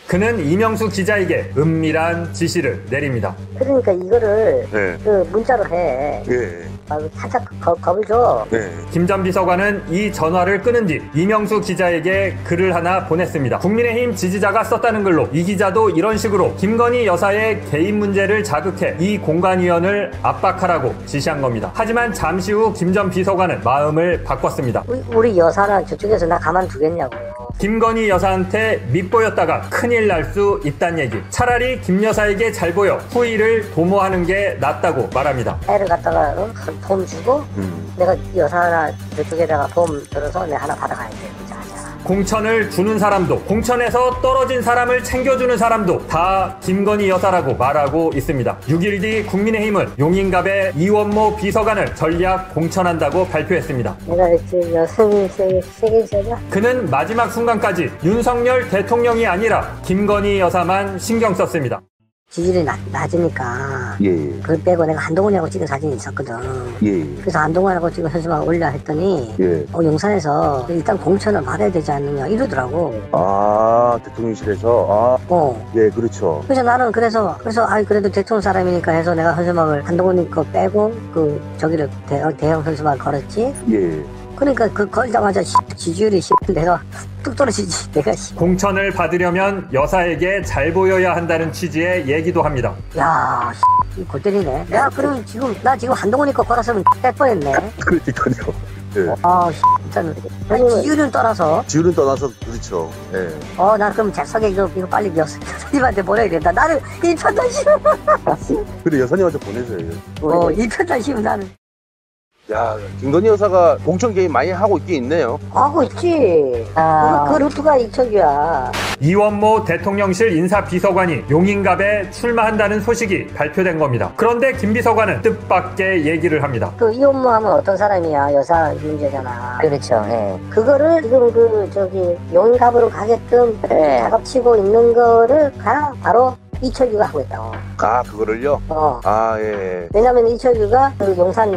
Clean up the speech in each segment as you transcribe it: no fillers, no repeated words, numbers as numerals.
그는 이명수 기자에게 은밀한 지시를 내립니다. 그러니까 이거를 네. 그 문자로 해. 예. 살짝 겁을 줘. 네. 김 전 비서관은 이 전화를 끊은 뒤 이명수 기자에게 글을 하나 보냈습니다. 국민의힘 지지자가 썼다는 글로 이 기자도 이런 식으로 김건희 여사의 개인 문제를 자극해 이 공관위원을 압박하라고 지시한 겁니다. 하지만 잠시 후 김 전 비서관은 마음을 바꿨습니다. 우리 여사는 저쪽에서 나 가만두겠냐고. 김건희 여사한테 밉보였다가 큰일 날 수 있다는 얘기. 차라리 김 여사에게 잘 보여 후위를 도모하는 게 낫다고 말합니다. 애를 갖다가 도움 주고 내가 여사나 저쪽에다가 도움 들어서 내가 하나 받아가야 돼. 공천을 주는 사람도 공천에서 떨어진 사람을 챙겨주는 사람도 다 김건희 여사라고 말하고 있습니다. 6일 뒤 국민의힘은 용인갑의 이원모 비서관을 전략 공천한다고 발표했습니다. 내가 지금 여성이 세게 있어야 그는 마지막 순간까지 윤석열 대통령이 아니라 김건희 여사만 신경 썼습니다. 지지율이 낮으니까 예. 그걸 빼고 내가 한동훈하고 찍은 사진이 있었거든. 예. 그래서 한동훈하고 지금 현수막 올려 했더니 예. 용산에서 일단 공천을 받아야 되지 않느냐 이러더라고. 아, 대통령실에서. 예, 그렇죠. 그래서 나는 그래서 그래도 대통령 사람이니까 해서 내가 현수막을 한동훈이 거 빼고 저기를 대형 현수막을 걸었지. 예. 그러니까 걸자마자 지지율이 내가 뚝 떨어지지. 내가 공천을 받으려면 여사에게 잘 보여야 한다는 취지의 얘기도 합니다. 야, 골 때리네. 내가 그러면 나 지금 한동훈이 거 걸었으면 뺄 뻔했네. 그러니까요. 예. 진짜 지지율은 떠나서. 지율은 떠나서 그렇죠. 예. 나 그럼 잭석에 이거 빨리 여사님한테 보내야 된다. 나는 이 편단 싫어. 그래, 여사님한테 보내세요. 이 편단 싫어 나는. 야, 김건희 여사가 공천 개입 많이 하고 있긴 있네요. 하고 있지. 그 루트가 이쪽이야. 이원모 대통령실 인사비서관이 용인갑에 출마한다는 소식이 발표된 겁니다. 그런데 김 비서관은 뜻밖의 얘기를 합니다. 이원모 하면 어떤 사람이야? 여사 문제잖아. 그렇죠. 예. 그거를 지금 용인갑으로 가게끔 작업치고 있는 거를 바로 이철규가 하고 있다고. 아, 그거를요? 예. 왜냐면 이철규가 용산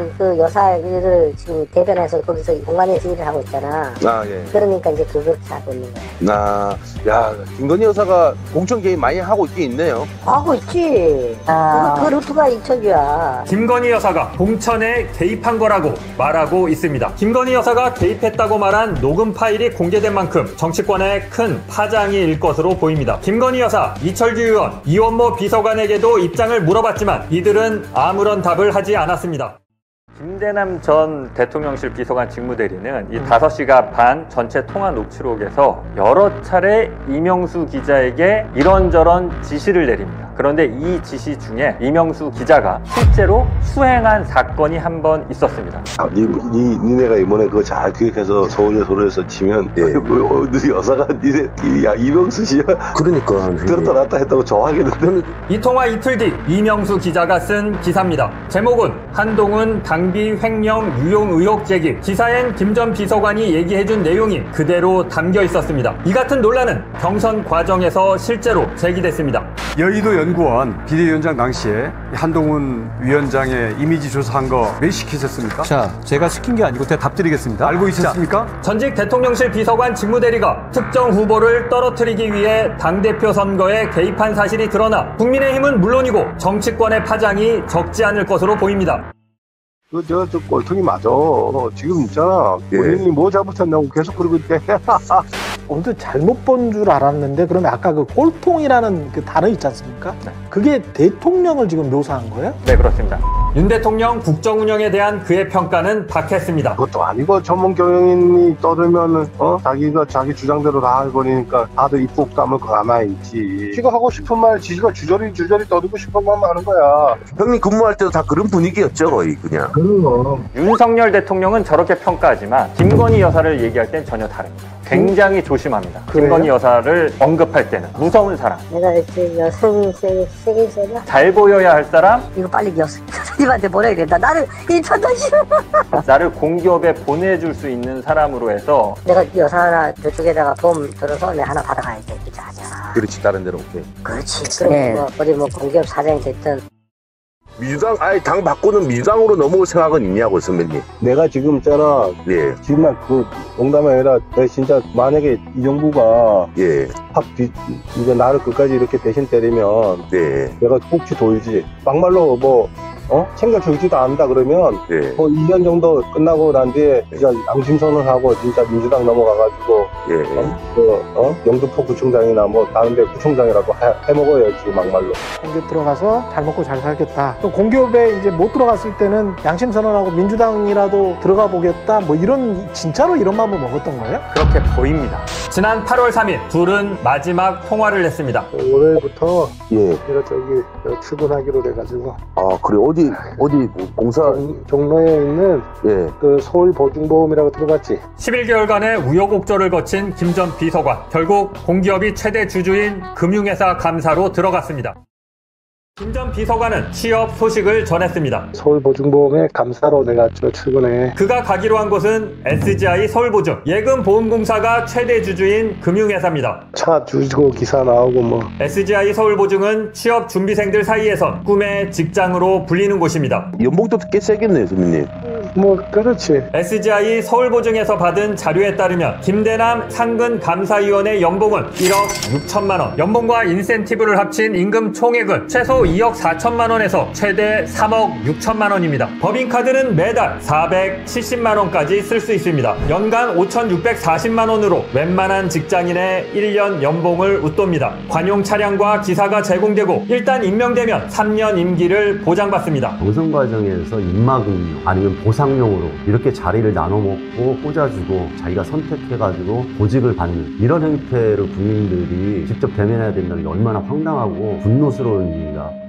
여사를 지금 대변해서 거기서 공간에서 일을 하고 있잖아. 예. 그러니까 이제 그렇게 하고 있는 거야. 야, 김건희 여사가 공천 개입 많이 하고 있긴 있네요. 하고 있지. 그 루트가 이철규야. 김건희 여사가 공천에 개입한 거라고 말하고 있습니다. 김건희 여사가 개입했다고 말한 녹음 파일이 공개된 만큼 정치권에 큰 파장이 일 것으로 보입니다. 김건희 여사, 이철규 의원, 이원모 비서관에게도 입장을 물어봤지만 이들은 아무런 답을 하지 않았습니다. 김대남 전 대통령실 비서관 직무대리는 이 5시간 반 전체 통화 녹취록에서 여러 차례 이명수 기자에게 이런저런 지시를 내립니다. 그런데 이 지시 중에 이명수 기자가 실제로 수행한 사건이 한 번 있었습니다. 니네가 이번에 그거 잘 기획해서 서울에 소리에서 치면 여사가 이명수 씨야. 그러니까 들었다 놨다 했다고 좋아하겠는데. 이 통화 이틀 뒤 이명수 기자가 쓴 기사입니다. 제목은 한동훈 당비 횡령 유용 의혹 제기. 기사엔 김 전 비서관이 얘기해준 내용이 그대로 담겨 있었습니다. 이 같은 논란은 경선 과정에서 실제로 제기됐습니다. 여의도 연구원 비대위원장 당시에 한동훈 위원장의 이미지 조사한 거 왜 시키셨습니까? 자, 제가 시킨 게 아니고 제가 답드리겠습니다. 알고 있었습니까? 전직 대통령실 비서관 직무대리가 특정 후보를 떨어뜨리기 위해 당대표 선거에 개입한 사실이 드러나 국민의힘은 물론이고 정치권의 파장이 적지 않을 것으로 보입니다. 저 꼴통이 맞아. 지금 있잖아. 본인이 뭐 잘못했냐고 계속 그러고 있대. 오늘 잘못 본 줄 알았는데 그러면 아까 그 꼴통이라는 그 단어 있지 않습니까? 그게 대통령을 지금 묘사한 거예요? 네, 그렇습니다. 윤 대통령 국정 운영에 대한 그의 평가는 박했습니다. 그것도 아니고 전문 경영인이 떠들면은 자기가 자기 주장대로 다 해버리니까 다들 입국 다물고 가만히 있지. 지가 하고 싶은 말 지가 주저리 떠들고 싶은 말만 하는 거야. 형님 근무할 때도 다 그런 분위기였죠, 거의 그냥. 그럼. 윤석열 대통령은 저렇게 평가하지만 김건희 여사를 얘기할 땐 전혀 다릅니다. 굉장히 조심합니다. 김건희 여사를 언급할 때는 무서운 사람. 내가 지금 여성이 세게 있어야 잘 보여야 할 사람. 이거 빨리 여사님한테 보내야 된다. 나는 이 편단 싫어. 나를 공기업에 보내줄 수 있는 사람으로 해서 내가 여사나 저쪽에다가 도움 들어서 내가 하나 받아가야 돼. 그렇지, 다른 데로 오케이. 그렇지. 그럼 어디 공기업 사장이 됐든 민주당 아예 당 바꾸는 민주당으로 넘어올 생각은 있냐고 선배님. 내가 지금 있잖아. 예, 정말 그 농담이 아니라 내가 진짜 만약에 이 정부가 예, 이제 나를 끝까지 이렇게 대신 때리면 네, 내가 혹시 돌지. 막말로 뭐 챙겨주지도 않는다 그러면 네, 2년 정도 끝나고 난 뒤에 진짜 양심 선언하고 진짜 민주당 넘어가가지고 예. 영등포 구청장이나 뭐 다른 데 구청장이라도 해먹어야지 막말로. 공기업 들어가서 잘 먹고 잘 살겠다. 또 공기업에 이제 못 들어갔을 때는 양심 선언하고 민주당이라도 들어가 보겠다. 뭐 이런 진짜로 이런 마음을 먹었던 거예요? 그렇게 보입니다. 지난 8월 3일 둘은 마지막 통화를 했습니다. 올해부터 예. 내가 저기 출근하기로 돼가지고 아, 그래 어디 공사 종로에 있는 예. 그 서울보증보험이라고 들어봤지? 11개월간의 우여곡절을 거친 김 전 비서관. 결국 공기업이 최대 주주인 금융회사 감사로 들어갔습니다. 김 전 비서관은 취업 소식을 전했습니다. 서울보증보험의 감사로 내가 출근해. 그가 가기로 한 곳은 SGI 서울보증, 예금보험공사가 최대 주주인 금융회사입니다. 차 주고 기사 나오고 뭐. SGI 서울보증은 취업 준비생들 사이에선 꿈의 직장으로 불리는 곳입니다. 연봉도 꽤 세겠네요 선배님. 뭐 그렇지. SGI 서울보증에서 받은 자료에 따르면 김대남 상근감사위원의 연봉은 1억 6천만 원, 연봉과 인센티브를 합친 임금 총액은 최소 2억 4천만 원에서 최대 3억 6천만 원입니다. 법인카드는 매달 470만 원까지 쓸 수 있습니다. 연간 5,640만 원으로 웬만한 직장인의 1년 연봉을 웃돕니다. 관용 차량과 기사가 제공되고 일단 임명되면 3년 임기를 보장받습니다. 경선 과정에서 입마금용 아니면 보상용으로 이렇게 자리를 나눠 먹고 꽂아주고 자기가 선택해가지고 보직을 받는 이런 행태를 국민들이 직접 대면해야 된다는 게 얼마나 황당하고 분노스러운 일인가.